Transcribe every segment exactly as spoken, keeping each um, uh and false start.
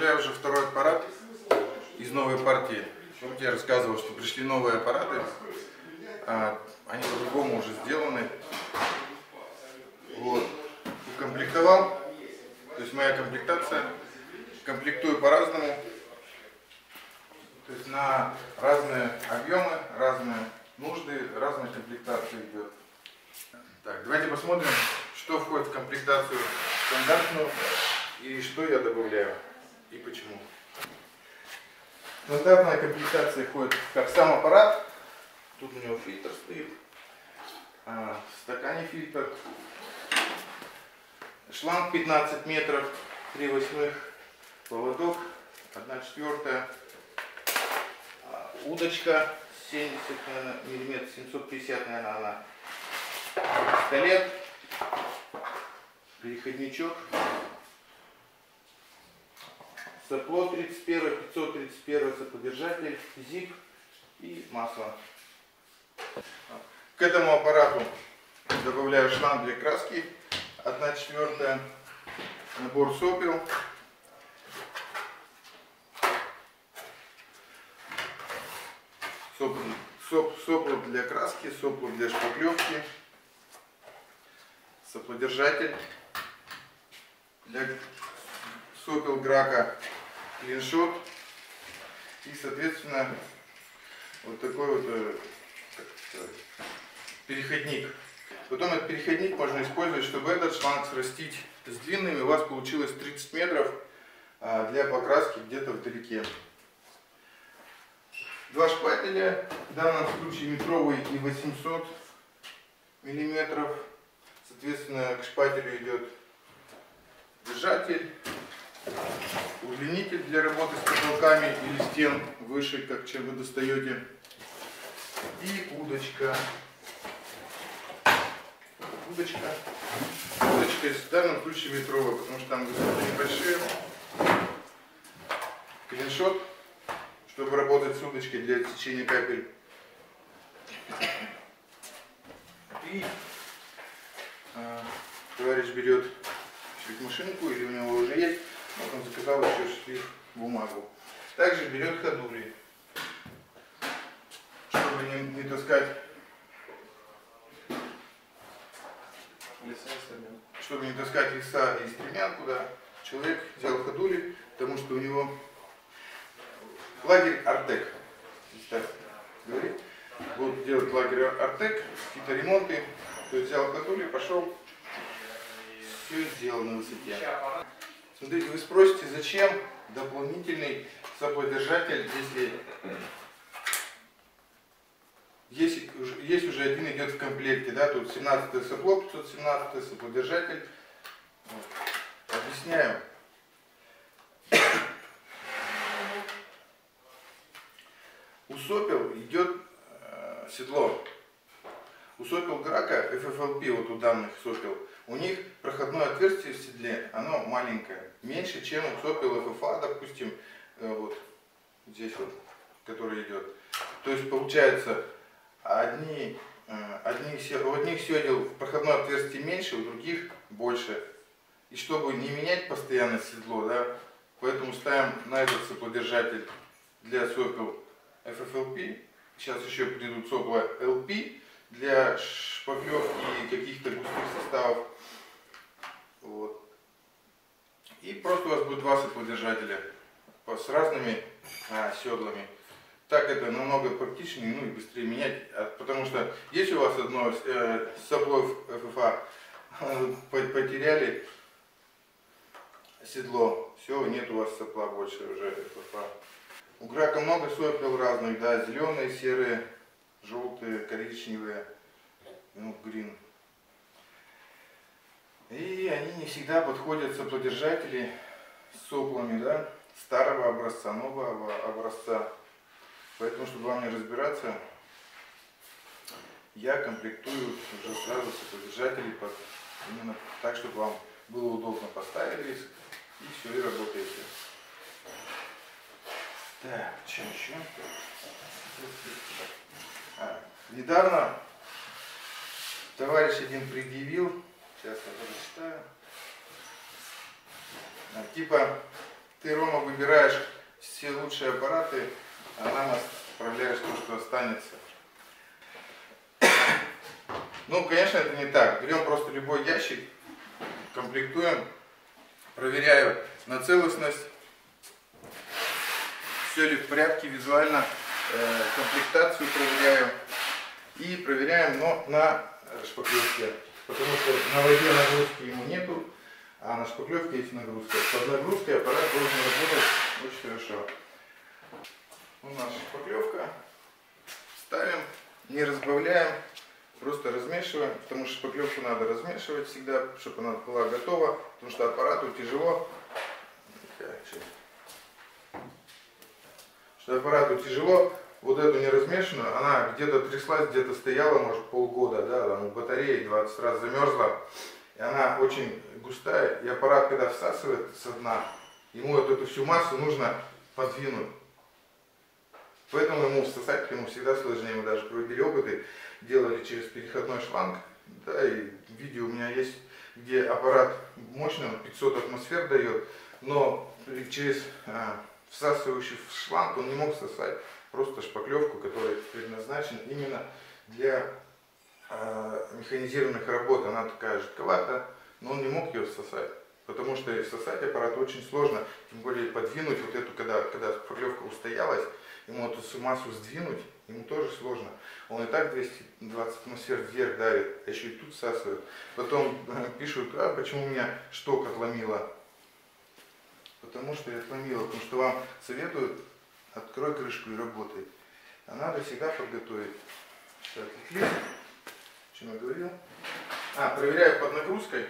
Доставляю уже второй аппарат из новой партии. Помните, я рассказывал, что пришли новые аппараты. Они по-другому уже сделаны. Вот. Укомплектовал. То есть моя комплектация. Комплектую по-разному. То есть на разные объемы, разные нужды, разная комплектация идет. Так, давайте посмотрим, что входит в комплектацию стандартную и что я добавляю и почему. Стандартная комплектация входит как сам аппарат. Тут у него фильтр стоит. В стакане фильтр. Шланг пятнадцать метров, три восьмых. Поводок одна четвертая. Удочка семьдесят миллиметров, семьсот пятьдесят, наверное, она. Пистолет. Переходничок. Сопло тридцать один, пятьсот тридцать один, соподержатель, зип и масло. К этому аппарату добавляю шланг для краски одна четвертая, набор сопел, сопла, соп, сопла для краски, сопла для шпаклевки, соплодержатель для сопел грака, клиншот и, соответственно, вот такой вот переходник. Потом этот переходник можно использовать, чтобы этот шланг срастить с длинным, и у вас получилось тридцать метров для покраски где-то вдалеке. Два шпателя, в данном случае метровый и восемьсот миллиметров. Соответственно, к шпателю идет держатель, удлинитель для работы с потолками или стен выше, как чем вы достаете, и удочка. Удочка. Удочка в данном случае метровая, потому что там высоты небольшие. Клиншот, чтобы работать с удочкой для отсечения капель. И э, товарищ берет шлифмашинку, или у него уже есть, вот он заказал еще шлиф бумагу. Также берет ходули, чтобы не, не таскать, чтобы не таскать леса и стремян куда. Человек взял ходули, потому что у него лагерь Артек. Говорит, будут делать лагерь Артек, какие-то ремонты. То есть взял ходули, пошел, все сделал на высоте. Смотрите, вы спросите, зачем дополнительный соплодержатель, если есть, есть уже один идет в комплекте, да, тут семнадцатое сопло, пятьсот семнадцатый соплодержатель. Вот. Объясняю. У сопел идет э, седло. У сопел грака эф эф эл пи, вот у данных сопел, у них проходное отверстие в седле, оно маленькое, меньше, чем у сопел эф эф а, допустим, э, вот здесь вот, который идет. То есть получается, одни, э, одни, у одних седел проходное отверстие меньше, у других больше. И чтобы не менять постоянно седло, да, поэтому ставим на этот соплодержатель для сопел эф эф эл пи. Сейчас еще придут сопла эл пи для шпаклевки и каких-то густых составов. Вот. И просто у вас будет два соплодержателя с разными а, седлами. Так это намного практичнее, ну и быстрее менять. Потому что если у вас одно э, сопло эф эф а потеряли седло, все, нет у вас сопла больше уже эф эф а. У грака много сопел разных, да, зеленые, серые, желтые, коричневые, ну, грин. И они не всегда подходят соплодержатели с соплами, да, старого образца, нового образца. Поэтому, чтобы вам не разбираться, я комплектую уже сразу соплодержатели под, именно так, чтобы вам было удобно, поставили и все, и работаете. Так, что еще? А, недавно товарищ один предъявил, сейчас я зачитаю, а, типа ты, Рома, выбираешь все лучшие аппараты, а нам отправляешь то, что останется. Ну, конечно, это не так. Берем просто любой ящик, комплектуем, проверяю на целостность, все ли в порядке визуально, э, комплектацию проверяю и проверяем, но на шпаклевке, потому что на воде нагрузки ему нету, а на шпаклевке есть нагрузка. Под нагрузкой аппарат должен работать очень хорошо. У нас шпаклевка, ставим, не разбавляем. Просто размешиваем, потому что шпаклевку надо размешивать всегда, чтобы она была готова, потому что аппарату тяжело, что аппарату тяжело, вот эту не размешанную, она где-то тряслась, где-то стояла, может, полгода, да, там у батареи двадцать раз замерзла, и она очень густая, и аппарат, когда всасывает со дна, ему вот эту всю массу нужно подвинуть. Поэтому ему всосать ему всегда сложнее. Мы даже проводили опыты, делали через переходной шланг. Да, и видео у меня есть, где аппарат мощный, он пятьсот атмосфер дает, но через а, всасывающий шланг он не мог всосать просто шпаклевку, которая предназначена именно для а, механизированных работ. Она такая жидковатая, но он не мог ее всосать. Потому что всосать аппарат очень сложно, тем более подвинуть вот эту, когда, когда шпаклевка устоялась, ему эту всю массу сдвинуть, ему тоже сложно. Он и так двести двадцать атмосфер вверх давит, а еще и тут всасывает. Потом э, пишут, а почему у меня шток отломило? Потому что я отломила, потому что вам советуют, открой крышку и работай. А надо всегда подготовить. Так, лист, о чем я говорил? А, проверяю под нагрузкой,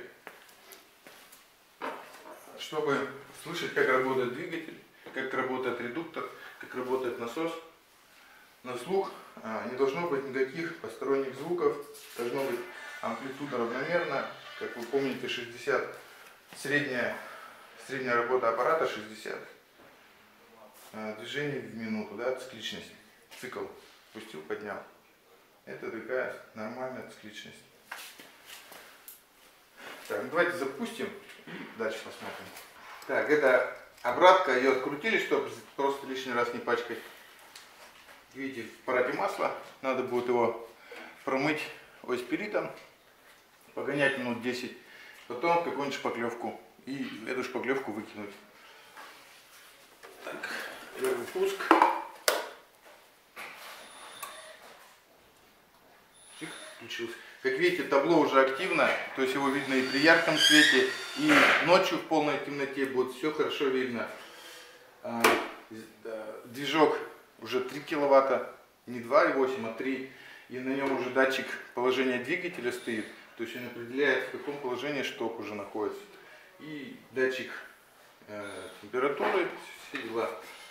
чтобы слышать, как работает двигатель, как работает редуктор, как работает насос. На слух а, не должно быть никаких посторонних звуков, должно быть амплитуда равномерна. Как вы помните, шестьдесят, средняя, средняя работа аппарата шестьдесят а, движений в минуту, да, цикличность. Цикл пустил, поднял. Это такая нормальная цикличность. Так, давайте запустим и дальше посмотрим. Так, это обратка, ее открутили, чтобы просто лишний раз не пачкать. Видите, в аппарате масло, надо будет его промыть ой-спиритом, погонять минут десять, потом какую-нибудь шпаклевку и эту шпаклевку выкинуть. Так, первый пуск. Чик, включился. Как видите, табло уже активно, то есть его видно и при ярком свете, и ночью в полной темноте будет все хорошо видно. Движок уже три киловатта, не два и восемь, а три, и на нем уже датчик положения двигателя стоит, то есть он определяет, в каком положении шток уже находится. И датчик э, температуры, все дела.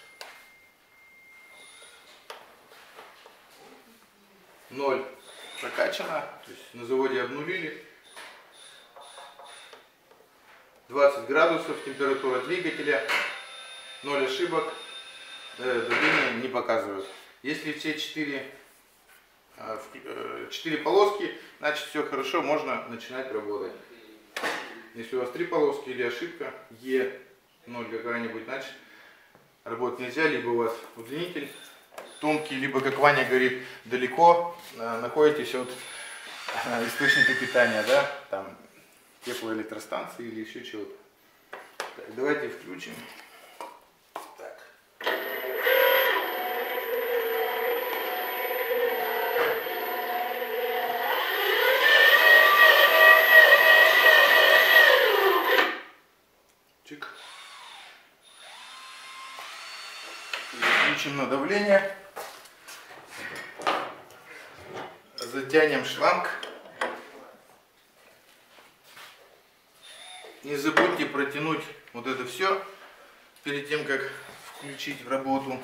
Ноль прокачано, то есть на заводе обнулили. двадцать градусов температура двигателя, ноль ошибок, э, давление не показывают. Если все четыре, э, четыре полоски, значит все хорошо, можно начинать работать. Если у вас три полоски или ошибка Е ноль какая-нибудь, значит работать нельзя, либо у вас удлинитель тонкий, либо, как Ваня говорит, далеко э, находитесь от э, источника питания, да, там теплоэлектростанции или еще чего-то. Так, давайте включим. Так. Чик. Включим на давление. Затянем шланг. Не забудьте протянуть вот это все перед тем, как включить в работу.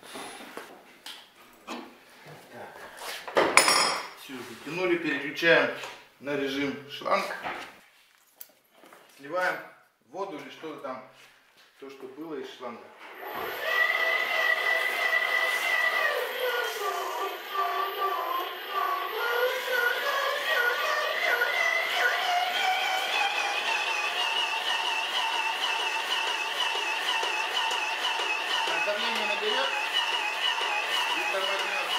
Все, затянули, переключаем на режим шланг. Сливаем воду или что-то там, то, что было из шланга. давление наберет и тормознется.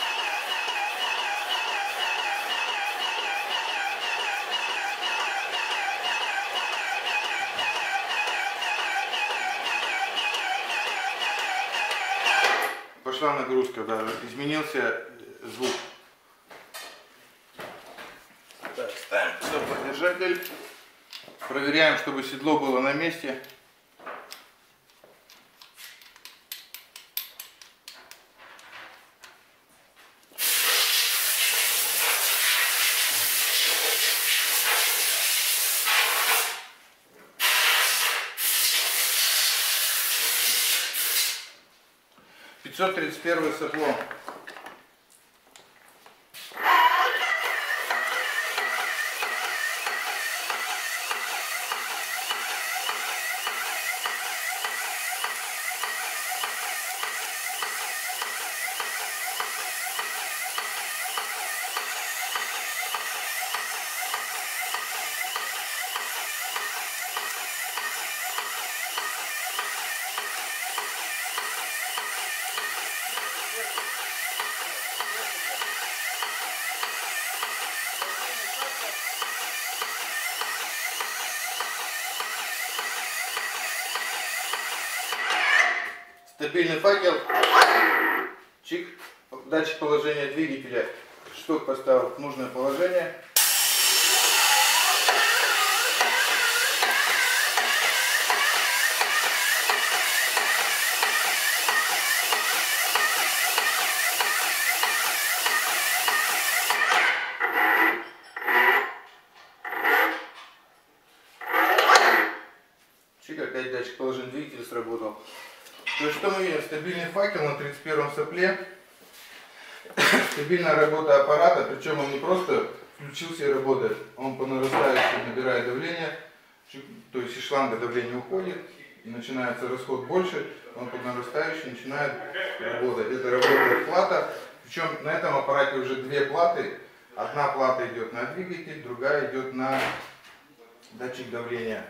Пошла нагрузка, да, изменился звук. Так, ставим стоподержатель. Проверяем, чтобы седло было на месте. пятьсот тридцать первое сопло. Стабильный факел, чик, датчик положения двигателя, шток поставил в нужное положение. Чик, опять датчик положения двигателя сработал. То есть что мы видим? Стабильный факел на тридцать первом сопле, стабильная работа аппарата, причем он не просто включился и работает, он по нарастающей набирает давление, то есть из шланга давление уходит, и начинается расход больше, он по нарастающей начинает работать. Это работает плата, причем на этом аппарате уже две платы, одна плата идет на двигатель, другая идет на датчик давления.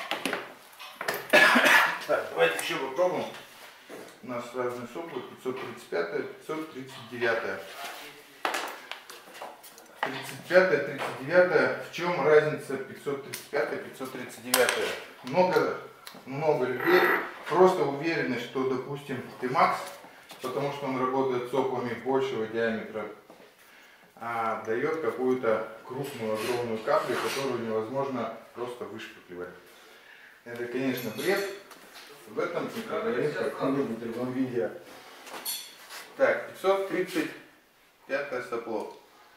Так, давайте еще попробуем. У нас разные соплы, пятьсот тридцать пятое, пятьсот тридцать девятое. тридцать пятое, тридцать девятое. В чем разница пятьсот тридцать пятое, пятьсот тридцать девятое? Много, много людей просто уверены, что, допустим, Т-Макс, потому что он работает соплами большего диаметра, а дает какую-то крупную, огромную каплю, которую невозможно просто вышпыкливать. Это, конечно, бред. В этом и продаем в каком-нибудь другом видео. Так, пятьсот тридцать пятое сопло.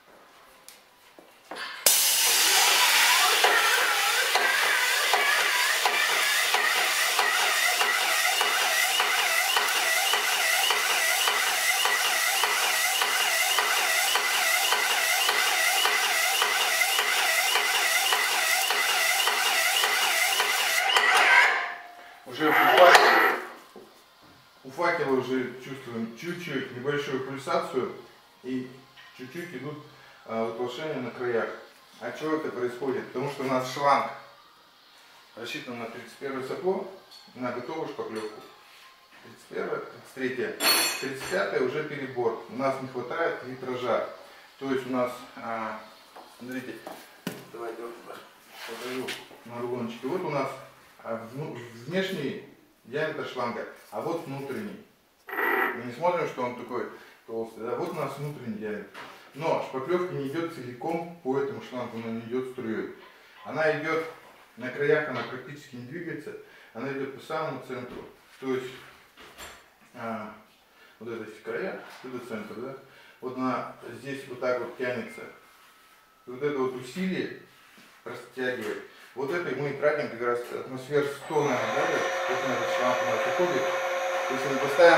Уже у факела, у факела уже чувствуем чуть-чуть небольшую пульсацию и чуть-чуть идут а, утолщения на краях. А чего это происходит? Потому что у нас шланг рассчитан на тридцать первое сопло, на готовую шпаклевку. тридцать первое, тридцать третье, тридцать пятое уже перебор. У нас не хватает литража. То есть у нас, а, смотрите, давайте покажу на рулончике. Вот у нас внешний диаметр шланга, а вот внутренний. Мы не смотрим, что он такой толстый. А вот у нас внутренний диаметр. Но шпаклевка не идет целиком по этому шлангу, она не идет струей. Она идет на краях, она практически не двигается, она идет по самому центру. То есть а, вот это все края, это центр, да? Вот она здесь вот так вот тянется. И вот это вот усилие растягивает. Вот это мы тратим как раз атмосфер сто, наверное, да? Вот на этот шланг у нас уходит. Если мы поставим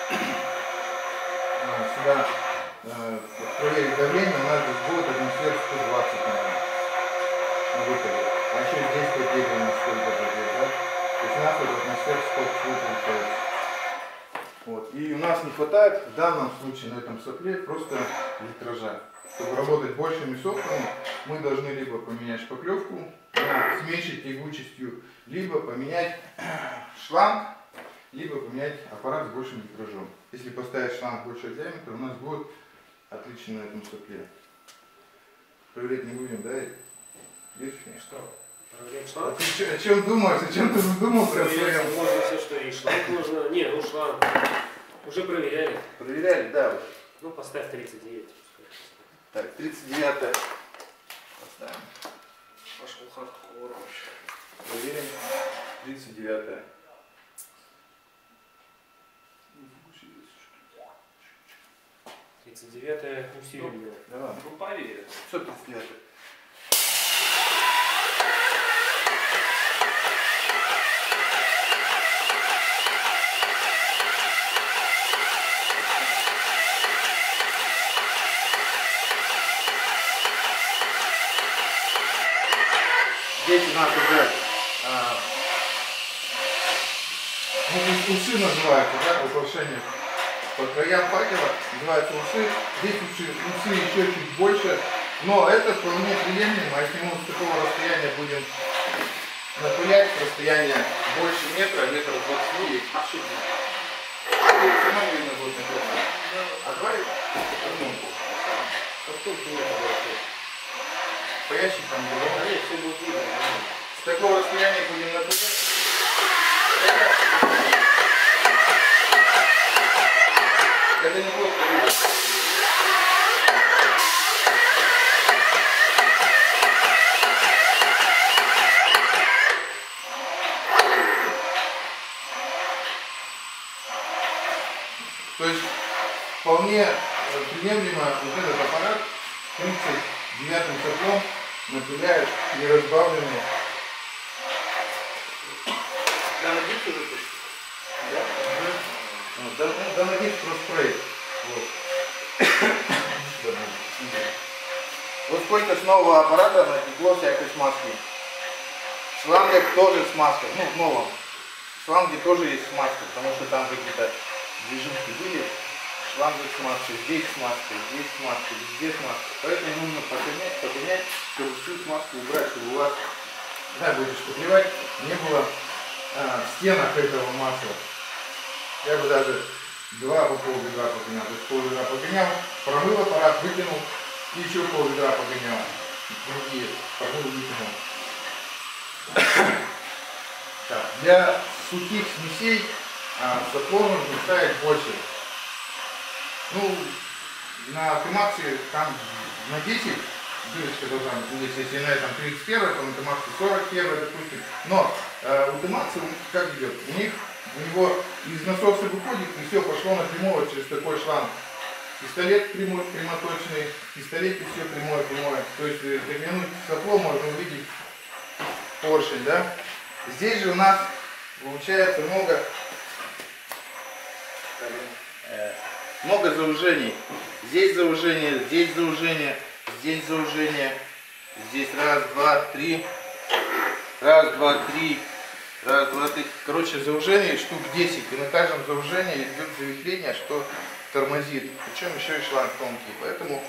сюда э, проверить давление, у нас здесь будет атмосфер сто двадцать, наверное, на выходе. А еще здесь поделим у нас сколько поделим, да? То есть у нас вот атмосфер сто получается. Вот. И у нас не хватает в данном случае на этом сопле просто литража. Чтобы работать большими соплами, мы должны либо поменять шпаклевку с меньшей тягучестью, либо поменять шланг либо поменять аппарат с большим витражом. Если поставить шланг большего диаметра, у нас будет отлично на этом сопле. Проверять не будем, да? Есть что? Проверять шланг? А ты о чем думаешь? О чем ты задумался? Проверять можно все, что и шланг нужно. Не, ну шланг. Уже проверяли. Проверяли, да. Ну поставь тридцать девять. Так, тридцать девятое. Поставим. Пошел хардкор вообще. Проверим. тридцать девятое. тридцать девятое усиление. Давай. Ну поверь. Что тридцать девятое? Здесь у нас уже а, ну, усы называются, да, украшения по краям факела называются усы. Здесь усы, усы еще чуть больше, но это вполне приемлемо. Если мы с такого расстояния будем напылять, расстояние больше метра, метр двадцать, есть чуть-чуть. Сама видно будет например. А давай одну. По ящикам было. Нет, все будет видно. С такого расстояния будем напылять. Это не будет видно. То есть вполне приемлемо вот этот аппарат тридцать девятым соплом напыляет неразбавленные. Данный уже почти. Да? Да, да, надеюсь, просто спрей. Вот. Вот сколько с нового аппарата натекло всякой смазки. В шлангах тоже смазка, ну в новом. В шланге тоже есть смазка, потому что там какие-то движинки были. Шланги смазка, здесь смазка, здесь смазка, везде смазка. Поэтому нужно поменять, поменять, чтобы всю смазку убрать, чтобы у вас, когда будете шпаклевать, не было а, в стенах этого масла. Я бы даже два по пол ведра погонял. То есть пол ведра погонял, промыл аппарат, выкинул, и еще пол ведра погонял. Другие промыл, выкинул. Так, для сухих смесей а, сопло нужно ставить больше. Ну, на автомации там на десять дырочка должна быть, если на этом тридцать первое, то на автомации сорок первое, допустим. Но э, у Томакса как идет? У них, у него из насоса выходит, и все пошло напрямую через такой шланг. Пистолет прямой, прямоточный, пистолет и все прямое, прямое. То есть заглянуть в сопло можно увидеть поршень, да? Здесь же у нас получается много много заужений. Здесь заужение, здесь заужение, здесь заужение. Здесь раз, два, три. Раз, два, три. Раз, два, три. Короче, заужение штук десять. И на каждом заужении идет завихрение, что тормозит. Причем еще и шланг тонкий. Поэтому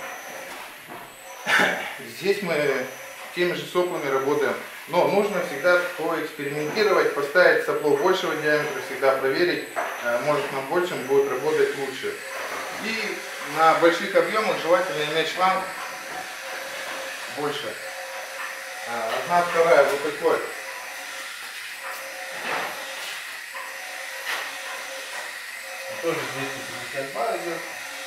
здесь мы теми же соплами работаем. Но нужно всегда поэкспериментировать, поставить сопло большего диаметра, всегда проверить. Может, на большем будет работать лучше. И на больших объемах желательно иметь шланг больше. Одна, вторая, вот такой. Тоже двести пятьдесят бар идет.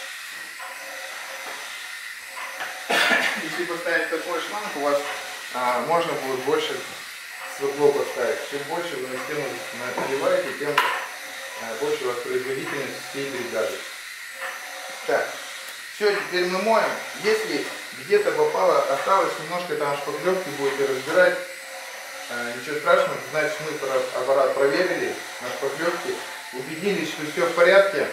Если поставить такой шланг, у вас а, можно будет больше сопло поставить. Чем больше вы на стену наливаете, тем а, больше у вас производительность всей бригады. Так, все, теперь мы моем. Если где-то попало, осталось немножко там шпаклевки, будете разбирать, а, ничего страшного, значит мы аппарат проверили на шпаклевке, убедились, что все в порядке.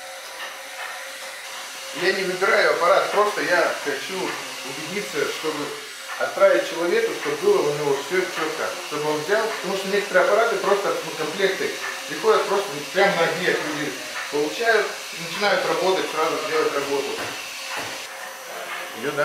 Я не выбираю аппарат, просто я хочу убедиться, чтобы отправить человеку, чтобы было у него все четко, чтобы он взял, потому что некоторые аппараты просто ну, комплекты приходят просто прямо на объект, люди получают и начинают работать, сразу делать работу. Идет, да?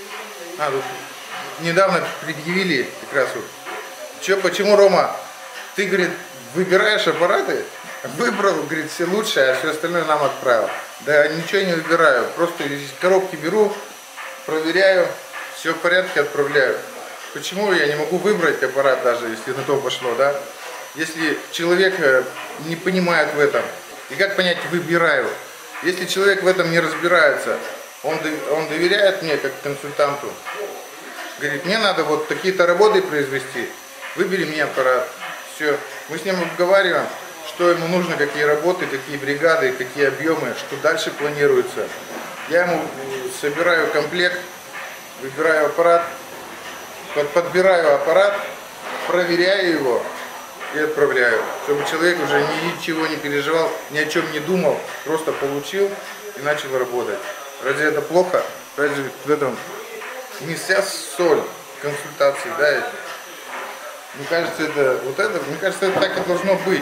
А, тут недавно предъявили как раз вот. Че, почему Рома ты, говорит, выбираешь аппараты, выбрал, говорит, все лучшее, а все остальное нам отправил. Да ничего не выбираю, просто из коробки беру, проверяю, все в порядке, отправляю. Почему я не могу выбрать аппарат, даже если на то пошло, да? Если человек не понимает в этом, и как понять выбираю? Если человек в этом не разбирается, он, он доверяет мне как консультанту, говорит, мне надо вот такие-то работы произвести, выбери мне аппарат. Все, мы с ним обговариваем, что ему нужно, какие работы, какие бригады, какие объемы, что дальше планируется. Я ему собираю комплект, выбираю аппарат, подбираю аппарат, проверяю его и отправляю, чтобы человек уже ничего не переживал, ни о чем не думал, просто получил и начал работать. Разве это плохо? Разве в этом не вся соль консультации, да? Мне кажется, это вот это, мне кажется, это так и должно быть.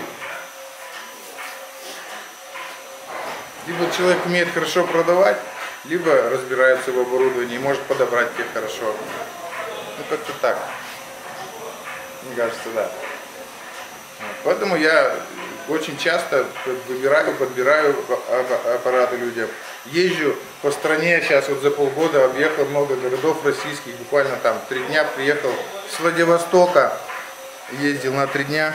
Либо человек умеет хорошо продавать, либо разбирается в оборудовании и может подобрать их хорошо. Ну как-то так. Мне кажется, да. Поэтому я очень часто выбираю, подбираю аппараты людям. Езжу по стране, сейчас вот за полгода объехал много городов российских, буквально там три дня приехал с Владивостока, ездил на три дня,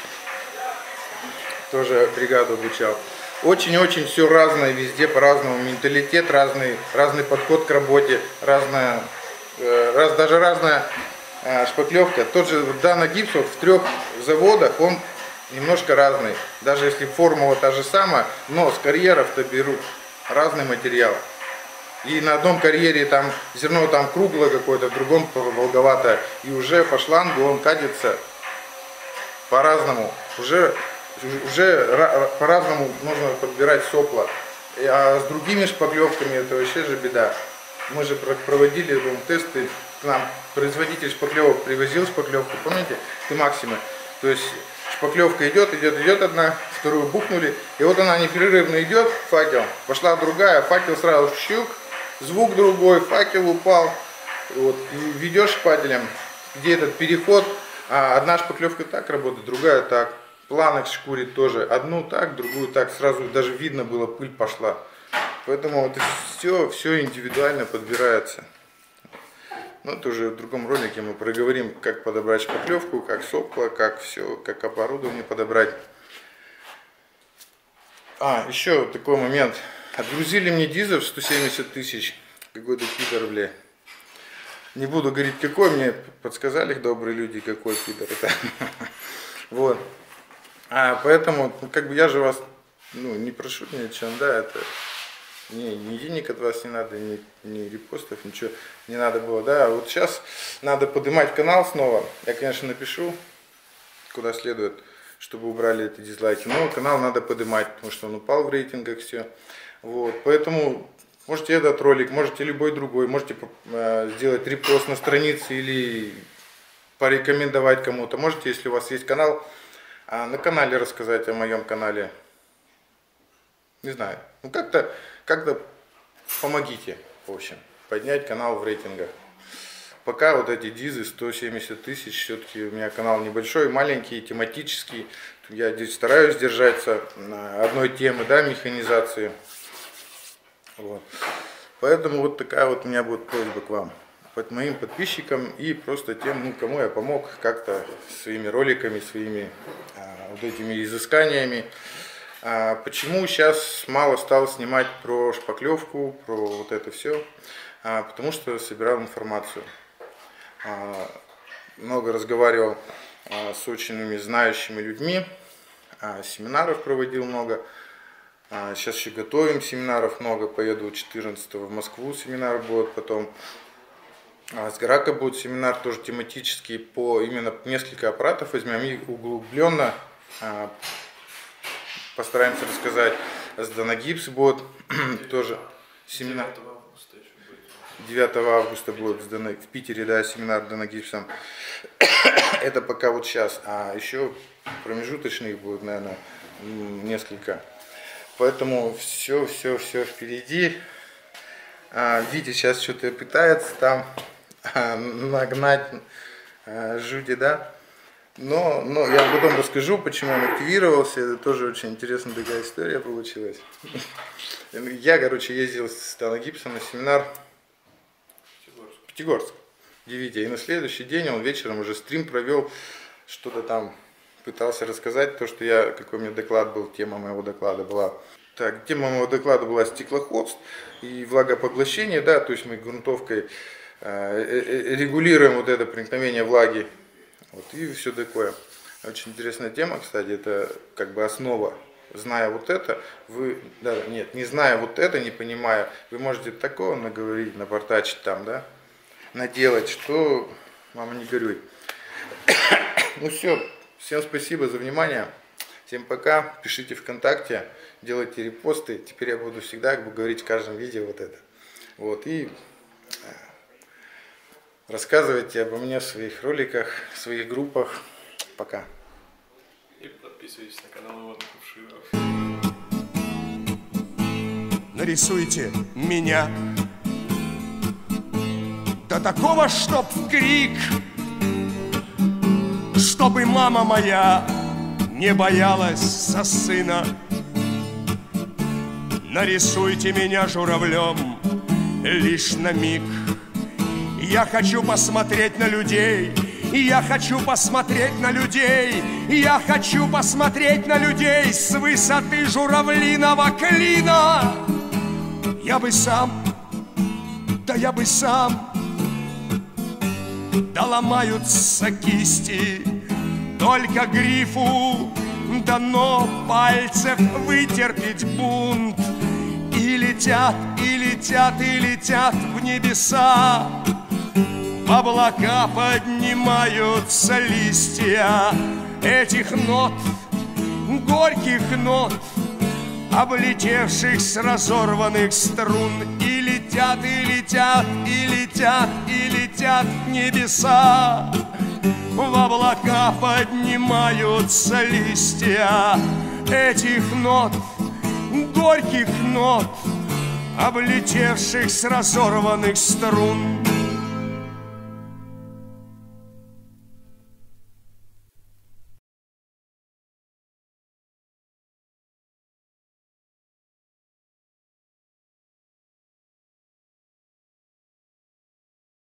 тоже бригаду обучал. Очень-очень все разное везде, по-разному, менталитет разный, разный подход к работе, разная, раз, даже разная шпаклевка. Тот же Дана-гипс вот, в трех заводах, он немножко разный. Даже если формула та же самая, но с карьеров-то берут разный материал. И на одном карьере там зерно там круглое какое-то, в другом волговатое. И уже по шлангу он катится по-разному. Уже, уже по-разному нужно подбирать сопла. А с другими шпаклевками это вообще же беда. Мы же проводили ну, тесты, к нам производитель шпаклевок привозил шпаклевку, помните, ты Максима. То есть шпаклевка идет, идет, идет одна, вторую бухнули, и вот она непрерывно идет, факел, пошла другая, факел сразу щук, звук другой, факел упал, вот, и ведешь шпателем, где этот переход, а одна шпаклевка так работает, другая так, планок шкурит тоже, одну так, другую так, сразу даже видно было, пыль пошла. Поэтому это все, все индивидуально подбирается. Но это уже в другом ролике мы проговорим, как подобрать шпаклевку, как сопла, как все, как оборудование подобрать. А, еще такой момент. Отгрузили мне дизель в сто семьдесят тысяч. Какой-то пидор, бля. Не буду говорить какой, мне подсказали добрые люди, какой пидор это. Вот. А поэтому, как бы я же вас, ну, не прошу ни о чем, да, это... Ни, ни денег от вас не надо, ни, ни репостов, ничего не надо было, да. Вот сейчас надо поднимать канал снова. Я, конечно, напишу, куда следует, чтобы убрали эти дизлайки. Но канал надо поднимать, потому что он упал в рейтингах, все. Вот, поэтому можете этот ролик, можете любой другой, можете э, сделать репост на странице или порекомендовать кому-то. Можете, если у вас есть канал, э, на канале рассказать о моем канале. Не знаю, ну как-то как-то помогите, в общем, поднять канал в рейтингах. Пока вот эти дизы сто семьдесят тысяч, все-таки у меня канал небольшой, маленький, тематический. Я здесь стараюсь держаться на одной темы, да, механизации. Вот. Поэтому вот такая вот у меня будет просьба к вам, к моим подписчикам и просто тем, ну, кому я помог как-то своими роликами, своими а, вот этими изысканиями. А почему сейчас мало стал снимать про шпаклевку, про вот это все? А, потому что собирал информацию. А, много разговаривал а, с очень знающими людьми, а, семинаров проводил много. А, сейчас еще готовим семинаров много, поеду четырнадцатого в Москву, семинар будет, потом а, с Грака будет семинар тоже тематический, по именно несколько аппаратов возьмем и углубленно а, постараемся рассказать. С Дана-гипс будет тоже семинар. девятого августа будет в Питере, да, семинар Дана-гипсом. Это пока вот сейчас. А еще промежуточных будет, наверное, несколько. Поэтому все, все, все впереди. А, Витя сейчас что-то пытается там а, нагнать а, жути, да. Но, но я потом расскажу, почему он активировался. Это тоже очень интересная такая история получилась. Я, короче, ездил с Стана Гибсом на семинар в Пятигорск, где Витя. И на следующий день он вечером уже стрим провел, что-то там пытался рассказать, то, что я, какой у меня доклад был, тема моего доклада была. Так, тема моего доклада была стеклоходство и влагопоглощение, да, то есть мы грунтовкой э, регулируем вот это проникновение влаги. Вот, и все такое. Очень интересная тема, кстати, это как бы основа. Зная вот это, вы, да, нет, не зная вот это, не понимая, вы можете такого наговорить, напортачить там, да, наделать, что, мама, не горюй. Ну все, всем спасибо за внимание, всем пока, пишите ВКонтакте, делайте репосты, теперь я буду всегда как бы говорить в каждом видео вот это. Вот, и рассказывайте обо мне в своих роликах, в своих группах. Пока. И подписывайтесь на канал Ивана Кувшинов. Нарисуйте меня до такого, чтоб в крик, чтобы мама моя не боялась за сына. Нарисуйте меня журавлем лишь на миг. Я хочу посмотреть на людей, я хочу посмотреть на людей, я хочу посмотреть на людей с высоты журавлиного клина. Я бы сам, да я бы сам, да ломаются кисти, только грифу дано пальцев вытерпеть бунт. И летят, и летят, и летят в небеса, в облака поднимаются листья этих нот, горьких нот, облетевших с разорванных струн. И летят, и летят, и летят, и летят в небеса, в облака поднимаются листья этих нот, горьких нот, облетевших с разорванных струн.